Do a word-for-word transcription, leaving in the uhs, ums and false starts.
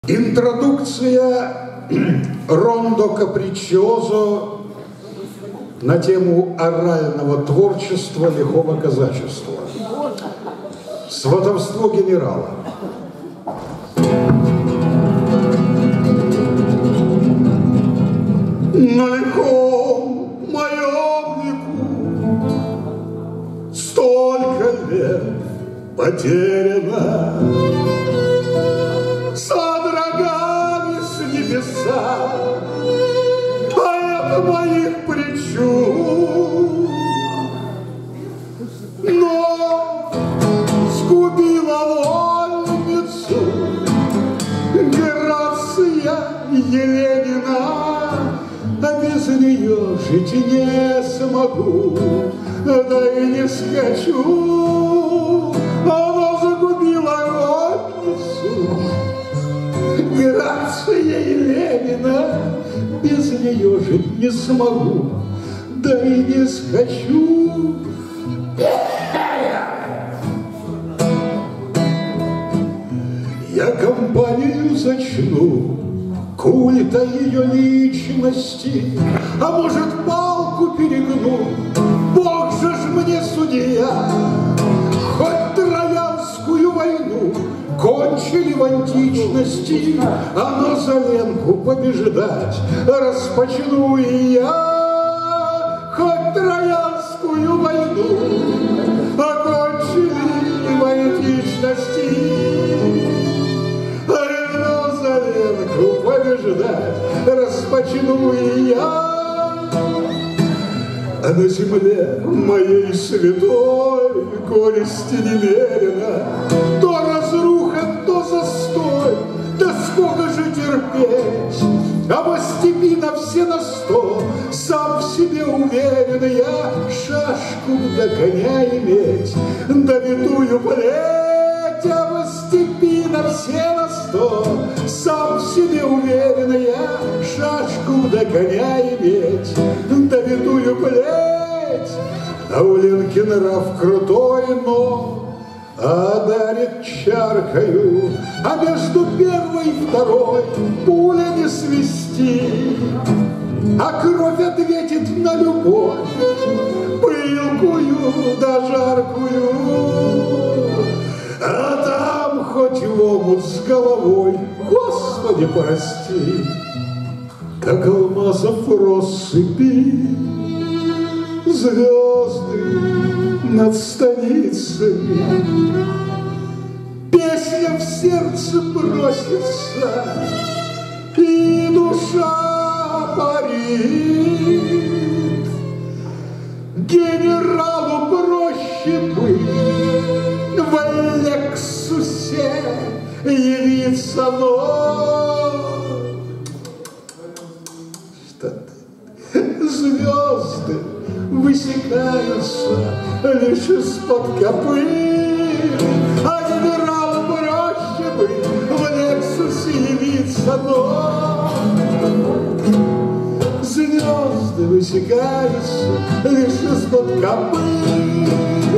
Интродукция рондо капричозо на тему орального творчества лихого казачества. Сватовство генерала. На лихом моем веку столько лет потеряно, содрогались небеса от моих причуд, но сгубила вольницу Грация Еленина, а без нее жить не смогу, да и не скачу. Она загубила вольницу Грация Еленина, без нее жить не смогу, да и не скачу. Я компанию зачну культа ее личности, а может, палку перегну. Бог же ж мне судья, хоть Троянскую войну кончили в античности, а на Заленку побеждать распочну и я. Хоть Троянскую войну окончили в античности, побеждать распочну и я. А на земле моей святой горести немерено, то разруха, то застой, да сколько же терпеть. А во степи на все на сто, сам в себе уверен я, шашку до коня иметь, да витую плеть. А во степи на все на сто, сам в себе уверен я, шашку до коня иметь, да витую плеть. А у Ленки нрав крутой, но одарит чаркою, а между первой и второй пуля не свисти, а кровь ответит на любовь, пылкую да жаркую. А там хоть в омут с головой, Господи, прости, как алмазов россыпи, звезды над станицами. Песня в сердце бросится, и душа парит. Генералу проще быть в Лексусе явиться, но что-то звезды высекаются лишь из-под копыт, а генералу проще быть в Лексусе явиться, но звезды высекаются лишь из-под копыт.